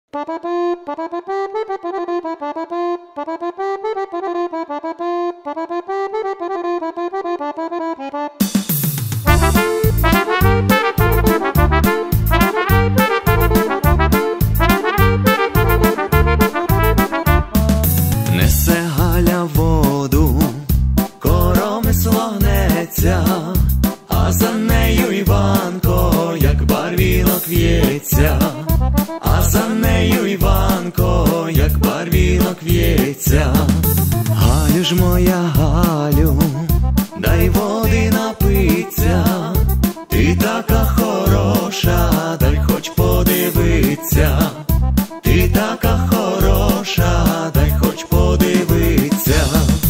Несе Галя воду, коромисло гнеться, а за нею Іванко, як барвінок в'ється, а за нею Іванко, як барвінок в'ється. Галю ж моя Галю, дай води напиться, ти така хороша, дай хоч подивиться, ти така хороша, дай хоч подивиться.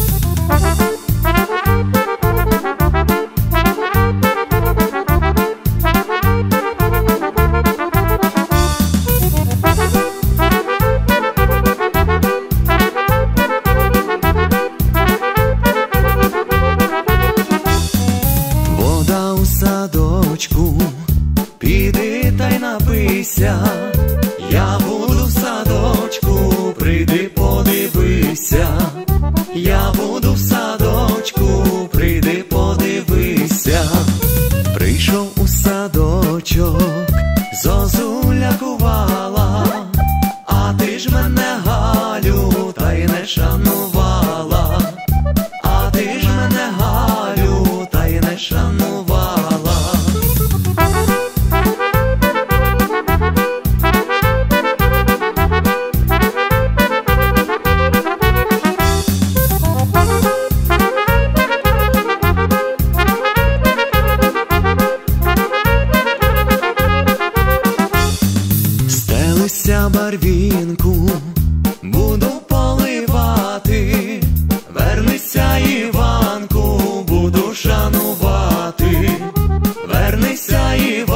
Вода у садочку, піди та й напийся, я буду в садочку, прийди подивися, я буду в садочку, прийди подивися. Прийшов у садочок, зозуля кувала, а ти ж мене, Галю, та й не шанувала, а ти ж мене, Галю, та й не шанувала. Стелися барвінку, буду поливати, вернися, Іванку, буду шанувати, вернися, Іванку.